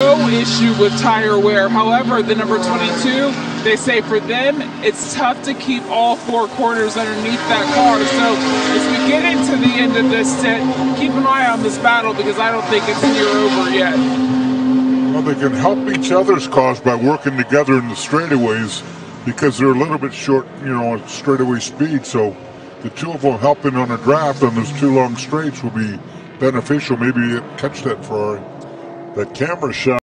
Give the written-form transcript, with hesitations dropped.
no issue with tire wear. However, the number 22, they say for them, it's tough to keep all four corners underneath that car. So as we get into the end of this stint, keep an eye on this battle because I don't think it's near over yet. Well, they can help each other's cause by working together in the straightaways because they're a little bit short, you know, at straightaway speed. So the two of them helping on a draft on those two long straights will be beneficial. Maybe catch that for that camera shot.